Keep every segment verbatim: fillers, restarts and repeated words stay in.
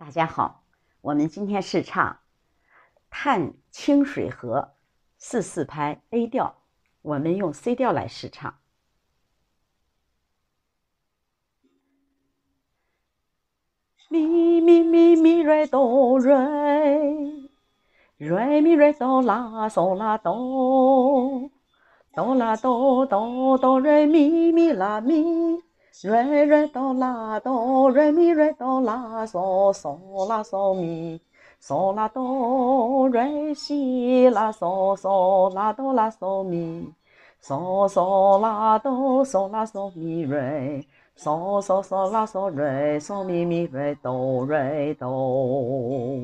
大家好，我们今天试唱《探清水河》四四拍 A 调，我们用 C 调来试唱。咪咪咪咪瑞哆瑞，瑞咪瑞哆啦嗦啦哆，哆啦哆哆哆瑞咪咪啦咪，瑞瑞哆啦哆瑞咪瑞哆啦嗦嗦啦嗦咪，嗦啦哆瑞西啦嗦嗦啦哆啦嗦咪，嗦嗦啦哆嗦啦嗦咪瑞。嗦嗦嗦啦嗦瑞嗦咪咪瑞哆瑞哆，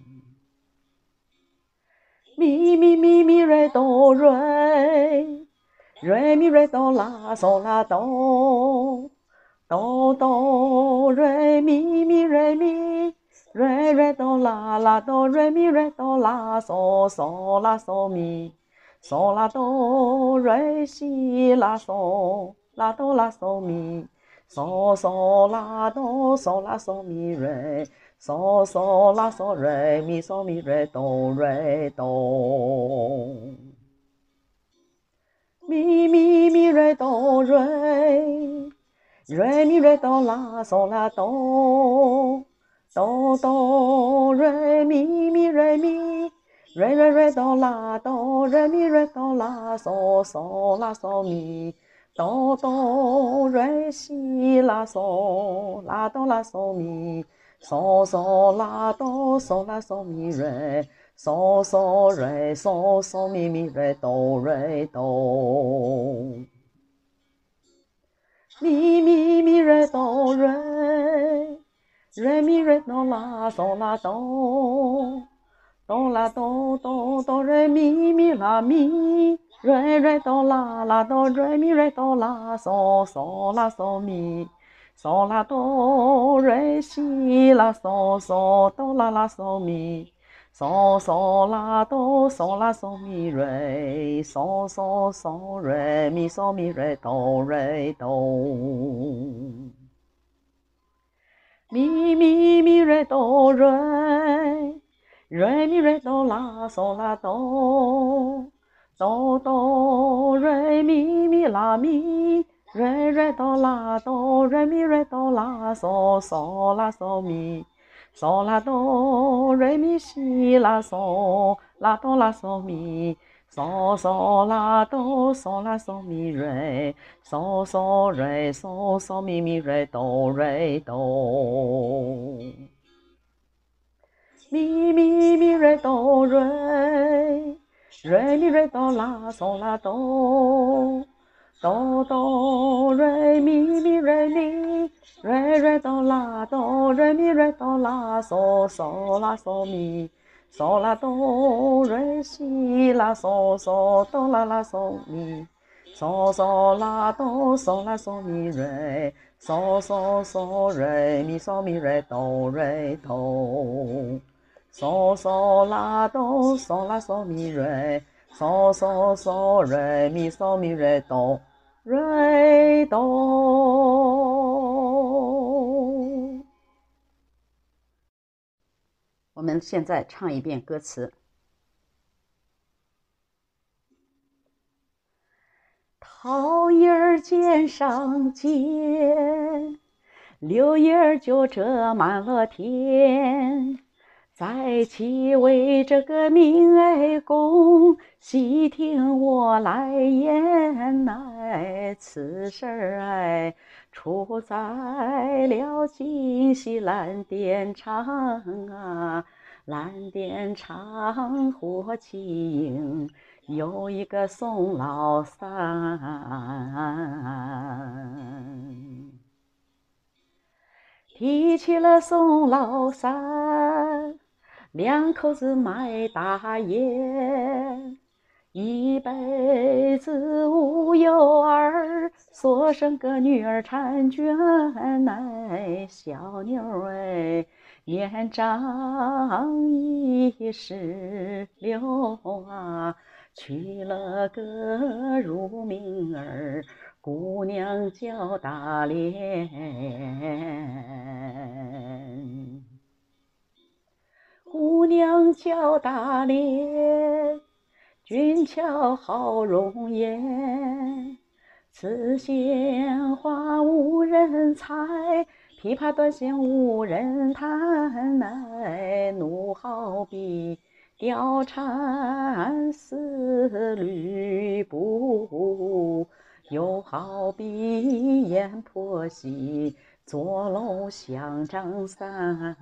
咪咪咪咪瑞哆瑞，瑞咪瑞哆啦嗦啦哆，哆哆瑞咪咪瑞咪，瑞瑞哆啦啦哆瑞咪瑞哆啦嗦嗦啦嗦咪，嗦啦哆瑞西啦嗦啦哆啦嗦咪。嗦嗦啦哆嗦啦嗦咪瑞，嗦嗦啦嗦瑞咪嗦咪瑞哆瑞哆，咪咪咪瑞哆瑞，瑞咪瑞哆啦嗦啦哆，哆哆瑞咪咪瑞咪，瑞瑞瑞哆啦哆瑞咪瑞哆啦嗦嗦啦嗦咪。哆哆瑞西啦嗦啦哆啦嗦咪，嗦嗦啦哆嗦啦嗦咪瑞，嗦嗦瑞嗦嗦咪咪瑞哆瑞哆，咪咪咪瑞哆瑞，瑞咪瑞哆啦嗦啦哆，哆啦哆哆哆瑞咪咪啦咪。瑞瑞哆啦啦哆瑞咪瑞哆啦嗦嗦啦嗦咪，嗦啦哆瑞西啦嗦嗦哆啦啦嗦咪，嗦嗦啦哆嗦啦嗦咪瑞，嗦嗦嗦瑞咪嗦咪瑞哆瑞哆，咪咪咪瑞哆瑞，瑞咪瑞哆啦嗦啦哆。哆哆瑞咪咪啦咪，瑞瑞哆啦哆瑞咪瑞哆啦嗦嗦啦嗦咪，嗦啦哆瑞咪西啦嗦啦哆啦嗦咪，嗦嗦啦哆嗦啦嗦咪瑞，嗦嗦瑞嗦嗦咪咪瑞哆瑞哆，咪咪咪瑞哆瑞。瑞咪瑞哆啦嗦啦哆，哆哆瑞咪咪瑞咪，瑞瑞哆啦哆瑞咪瑞哆啦嗦嗦啦嗦咪，嗦啦哆瑞西啦嗦嗦哆啦啦嗦咪，嗦嗦啦哆嗦啦嗦咪瑞，嗦嗦嗦瑞咪嗦咪瑞哆瑞哆。嗦嗦啦哆嗦啦嗦咪瑞，嗦嗦嗦瑞咪嗦咪瑞哆瑞哆。我们现在唱一遍歌词。桃叶儿尖上尖，柳叶儿就遮满了天。在其为这个民哀公，细听我来言乃此事儿哎，出在了京西蓝靛厂啊，蓝靛厂火器营有一个宋老三。提起了宋老三，两口子卖大烟，一辈子无有儿，所生个女儿婵娟乃小妞哎，年长一十六啊，娶了个乳名儿。姑娘叫大莲， 名叫大连，俊俏好容颜。此鲜花无人采，琵琶断弦无人弹。哎，怒好比貂蝉丝吕布，又好比阎婆惜坐楼香张三。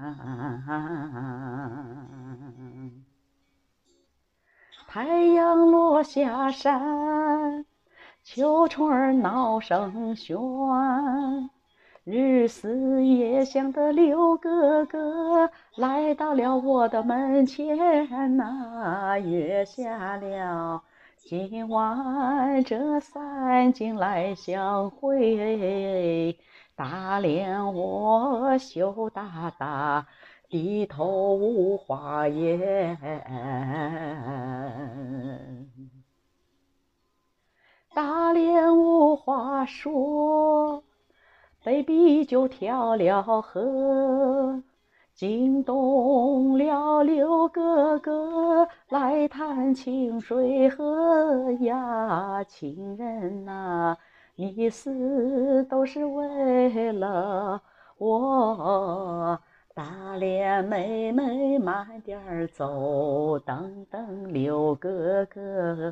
太阳落下山，秋虫儿闹声喧，日思夜想的六哥哥来到了我的门前呐、约下了今晚这三更来相会。大连我羞答答，低头无话言。大连无话说，被逼就跳了河，惊动了六哥哥来探清水河呀。情人呐，你死都是为了我。大连妹妹慢点走，等等六哥哥。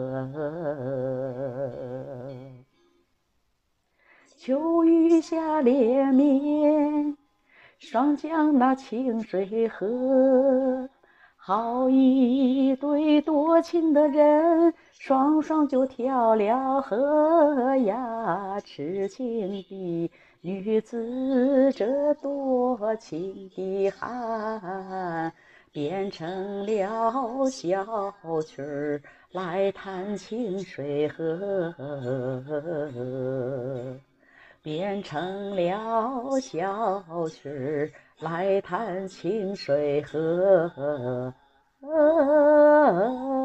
秋雨下连绵，双江那清水河，好一对多情的人，双双就跳了河呀。痴情的女子，这多情的汉，变成了小曲儿来弹清水河，变成了小曲儿来弹清水河。